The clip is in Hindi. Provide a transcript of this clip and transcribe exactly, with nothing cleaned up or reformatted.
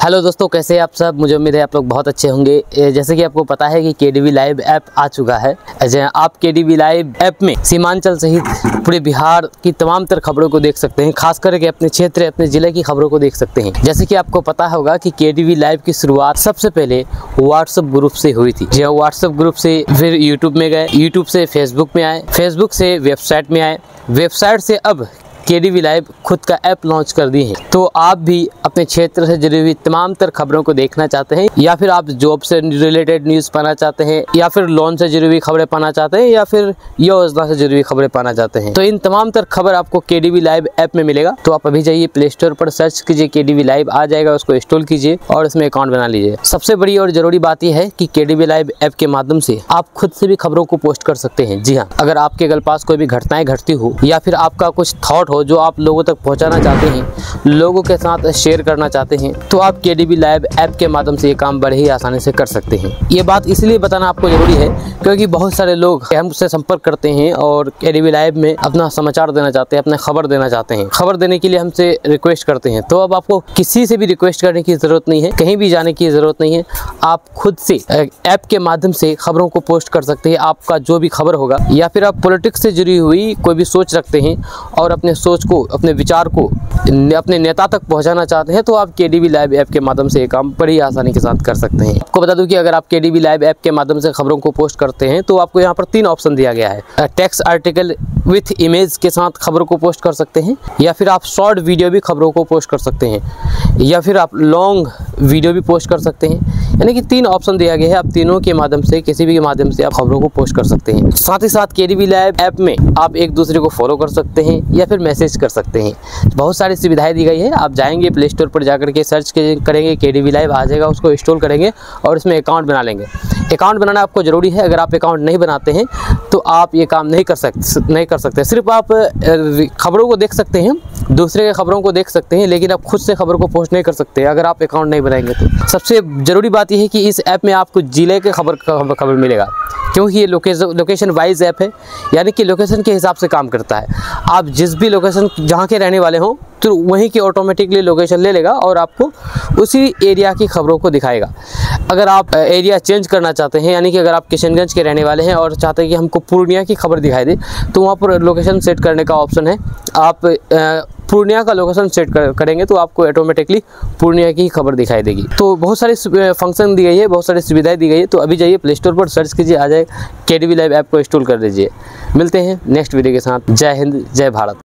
हेलो दोस्तों, कैसे हैं आप सब। मुझे उम्मीद है आप लोग बहुत अच्छे होंगे। जैसे कि आपको पता है कि केडीवी लाइव ऐप आ चुका है। आप केडीवी लाइव ऐप में सीमांचल सहित पूरे बिहार की तमाम तर खबरों को देख सकते हैं, खास करके अपने क्षेत्र अपने जिले की खबरों को देख सकते हैं। जैसे कि आपको पता होगा कि केडीवी लाइव की शुरुआत सबसे पहले व्हाट्सएप ग्रुप से हुई थी। जी व्हाट्सएप ग्रुप से फिर यूट्यूब में गए, यूट्यूब से फेसबुक में आए, फेसबुक से वेबसाइट में आए, वेबसाइट से अब केडीवी लाइव खुद का ऐप लॉन्च कर दी है। तो आप भी अपने क्षेत्र से जुड़ी हुई तमाम तर खबरों को देखना चाहते हैं, या फिर आप जॉब से रिलेटेड न्यूज़ पाना चाहते हैं, या फिर लोन से जुड़ी हुई खबरें पाना चाहते हैं, या फिर योजना से जुड़ी हुई खबरें पाना चाहते हैं, तो इन तमाम तर खबर आपको केडीवी लाइव ऐप में मिलेगा। तो आप अभी जाइए प्ले स्टोर पर सर्च कीजिए, केडीवी लाइव आ जाएगा, उसको इंस्टॉल कीजिए और इसमें अकाउंट बना लीजिए। सबसे बड़ी और जरूरी बात यह है कि केडीवी लाइव ऐप के माध्यम से आप खुद से भी खबरों को पोस्ट कर सकते हैं। जी हाँ, अगर आपके गल पास कोई भी घटनाएं घटती हो, या फिर आपका कुछ थॉट हो जो आप लोगों तक पहुंचाना चाहते हैं, लोगों के साथ शेयर करना चाहते हैं, तो आप केडीवी लाइव ऐप के माध्यम से ये काम बड़े ही आसानी से कर सकते हैं। ये बात इसलिए बताना आपको जरूरी है क्योंकि बहुत सारे लोग हमसे संपर्क करते हैं और केडीवी लाइव में अपना समाचार देना चाहते हैं, अपना खबर देना चाहते हैं, खबर देने के लिए हमसे रिक्वेस्ट करते हैं। तो अब आपको किसी से भी रिक्वेस्ट करने की जरूरत नहीं है, कहीं भी जाने की जरूरत नहीं है। आप खुद से ऐप के माध्यम से खबरों को पोस्ट कर सकते हैं। आपका जो भी खबर होगा, या फिर आप पॉलिटिक्स से जुड़ी हुई कोई भी सोच रखते हैं और अपने सोच को, अपने विचार को अपने नेता तक पहुंचाना चाहते हैं, तो आप केडीवी लाइव ऐप के माध्यम से ये काम बड़ी आसानी के साथ कर सकते हैं। आपको बता दूं कि अगर आप केडीवी लाइव ऐप के माध्यम से खबरों को पोस्ट करते हैं तो आपको यहाँ पर तीन ऑप्शन दिया गया है। टेक्स्ट आर्टिकल विथ इमेज के साथ खबरों को पोस्ट कर सकते हैं, या फिर आप शॉर्ट वीडियो भी खबरों को पोस्ट कर सकते हैं, या फिर आप लॉन्ग वीडियो भी पोस्ट कर सकते हैं। यानी कि तीन ऑप्शन दिया गया है, आप तीनों के माध्यम से, किसी भी के माध्यम से आप खबरों को पोस्ट कर सकते हैं। साथ ही साथ केडीवी लाइव ऐप में आप एक दूसरे को फॉलो कर सकते हैं या फिर मैसेज कर सकते हैं। बहुत सारी सुविधाएं दी गई है। आप जाएंगे प्ले स्टोर पर जाकर के सर्च करेंगे, केडीवी लाइव आ जाएगा, उसको इंस्टॉल करेंगे और इसमें अकाउंट बना लेंगे। अकाउंट बनाना आपको ज़रूरी है। अगर आप अकाउंट नहीं बनाते हैं तो आप ये काम नहीं कर सकते नहीं कर सकते सिर्फ आप खबरों को देख सकते हैं, दूसरे के खबरों को देख सकते हैं, लेकिन आप खुद से खबर को पोस्ट नहीं कर सकते अगर आप अकाउंट नहीं बनाएंगे। तो सबसे ज़रूरी बात यह है कि इस ऐप में आपको जिले के खबर का खबर मिलेगा, क्योंकि ये लोकेशन लोकेशन वाइज ऐप है, यानी कि लोकेशन के हिसाब से काम करता है। आप जिस भी लोकेशन जहाँ के रहने वाले हों तो वहीं की ऑटोमेटिकली लोकेशन ले लेगा और आपको उसी एरिया की खबरों को दिखाएगा। अगर आप एरिया चेंज करना चाहते हैं, यानी कि अगर आप किशनगंज के रहने वाले हैं और चाहते हैं कि हमको पूर्णिया की खबर दिखाई दे, तो वहाँ पर लोकेशन सेट करने का ऑप्शन है। आप पूर्णिया का लोकेशन सेट कर, करेंगे तो आपको ऑटोमेटिकली पूर्णिया की खबर दिखाई देगी। तो बहुत सारी फंक्शन दी गई है, बहुत सारी सुविधाएं दी गई है। तो अभी जाइए प्ले स्टोर पर सर्च कीजिए, आ जाए, केडीवी लाइव ऐप को इंस्टॉल कर लीजिए। मिलते हैं नेक्स्ट वीडियो के साथ। जय हिंद, जय भारत।